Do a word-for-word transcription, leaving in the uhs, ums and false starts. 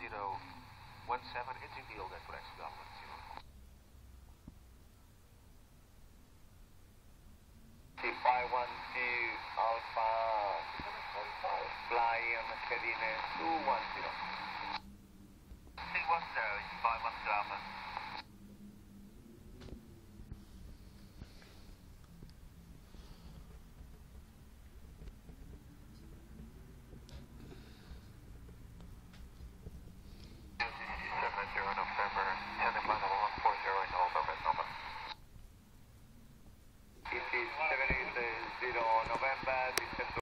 zero one seven. It's in the old Netflix government, you know.